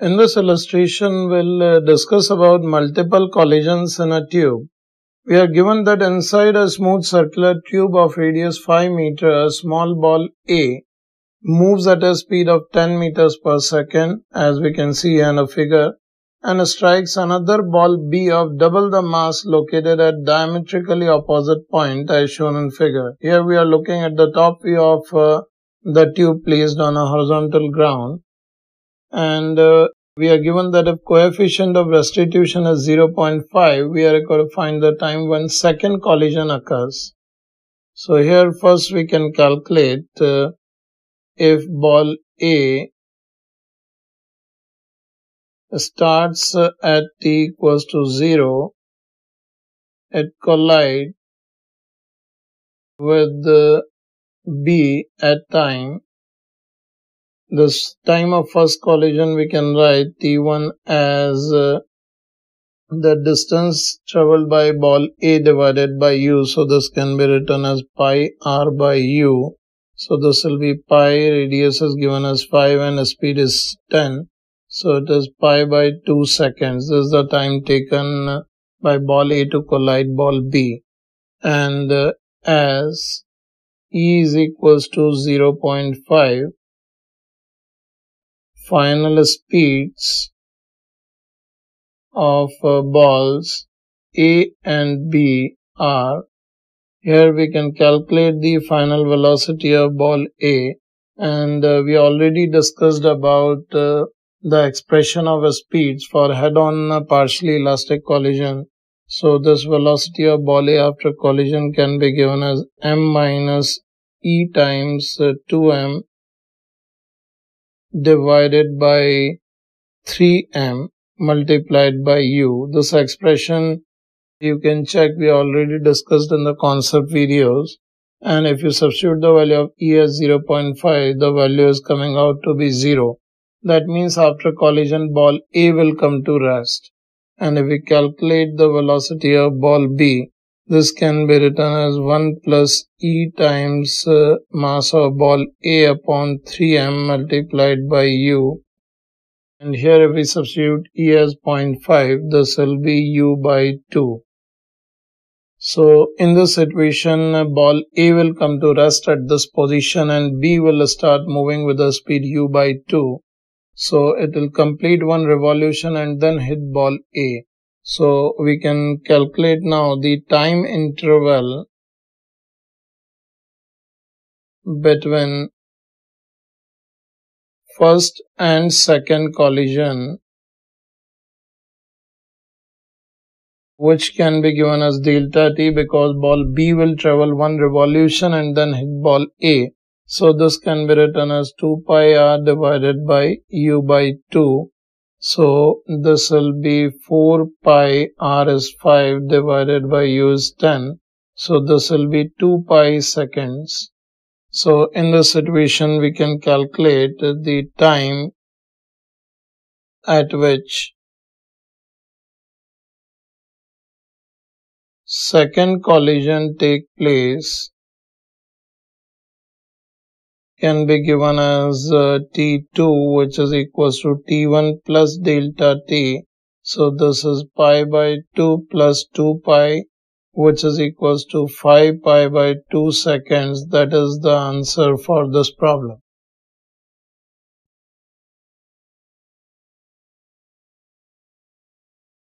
In this illustration, we'll discuss about multiple collisions in a tube. We are given that inside a smooth circular tube of radius 5 meters, a small ball A moves at a speed of 10 meters per second, as we can see in a figure, and strikes another ball B of double the mass located at diametrically opposite point as shown in figure. Here we are looking at the top view of the tube placed on a horizontal ground, and we are given that if coefficient of restitution is 0.5, we are required to find the time when second collision occurs. So here first we can calculate if ball A starts at t equals to 0, it collides with B at time. This time of first collision we can write t1 as the distance traveled by ball A divided by u. So this can be written as pi r by u. So this will be pi, radius is given as 5 and speed is 10. So it is pi by 2 seconds. This is the time taken by ball A to collide ball B. And as E is equals to 0.5, final speeds of balls A and B are, here we can calculate the final velocity of ball A, and we already discussed about the expression of speeds for head-on partially elastic collision. So this velocity of ball A after collision can be given as m minus E times 2m divided by 3m multiplied by u. This expression you can check, we already discussed in the concept videos, and if you substitute the value of E as 0.5, the value is coming out to be 0. That means after collision ball A will come to rest, and if we calculate the velocity of ball B, this can be written as 1 plus E times mass of ball A upon 3m multiplied by u. And here if we substitute E as 0.5, this will be u by 2. So in this situation, ball A will come to rest at this position and B will start moving with the speed u by 2. So it will complete one revolution and then hit ball A. So we can calculate now the time interval between first and second collision, which can be given as delta t, because ball B will travel one revolution and then hit ball A. So this can be written as 2 pi r divided by u by 2. So this will be 4 pi r is 5 divided by u is 10. So this will be 2 pi seconds. So in this situation we can calculate the time at which second collision take place can be given as t2, which is equals to t1 plus delta t. So this is pi by 2 plus 2 pi, which is equals to 5 pi by 2 seconds. That is the answer for this problem.